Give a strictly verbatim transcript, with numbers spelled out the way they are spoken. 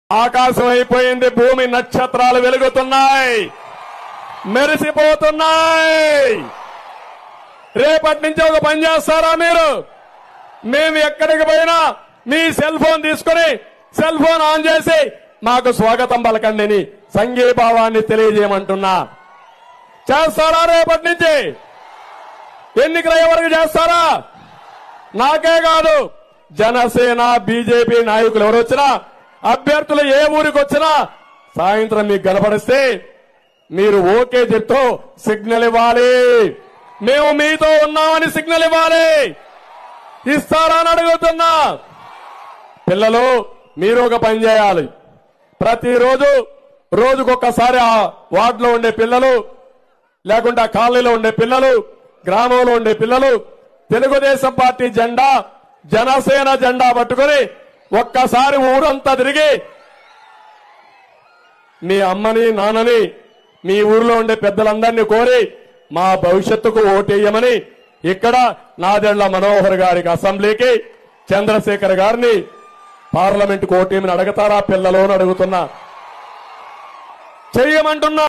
ఆకాశం అయిపోయింది, భూమి నక్షత్రాలు వెలుగుతున్నాయి, మెరిసిపోతున్నాయి. రేపటి నుంచి ఒక పని చేస్తారా మీరు? మేము ఎక్కడికి పోయినా మీ సెల్ ఫోన్ తీసుకుని సెల్ ఫోన్ ఆన్ చేసి మాకు స్వాగతం పలకండి అని సంఘీభావాన్ని తెలియజేయమంటున్నా. చేస్తారా? రేపటి నుంచి ఎన్నికలయ్యే వరకు చేస్తారా? నాకే కాదు, జనసేన బీజేపీ నాయకులు ఎవరు వచ్చినా, అభ్యర్థులు ఏ ఊరికి వచ్చినా సాయంత్రం మీకు కనపడిస్తే మీరు ఓకే చెప్తూ సిగ్నల్ ఇవ్వాలి. మేము మీతో ఉన్నామని సిగ్నల్ ఇవ్వాలి. ఇస్తారా అని అడుగుతున్నా. పిల్లలు, మీరు ఒక పని చేయాలి. ప్రతిరోజు రోజుకొకసారి ఆ వార్డులో ఉండే పిల్లలు, లేకుంటే ఆ కాలనీలో ఉండే పిల్లలు, గ్రామంలో ఉండే పిల్లలు తెలుగుదేశం పార్టీ జెండా, జనసేన జెండా పట్టుకుని ఒక్కసారి ఊరంతా తిరిగి మీ అమ్మని నాన్నని మీ ఊర్లో ఉండే పెద్దలందరినీ కోరి మా భవిష్యత్తుకు ఓటేయమని ఇక్కడ నాదెండ్ల మనోహర్ గారికి అసెంబ్లీకి, చంద్రశేఖర్ గారిని పార్లమెంటుకు ఓటేయమని అడుగుతారా పిల్లలు అని అడుగుతున్నా. చెయ్యమంటున్నా.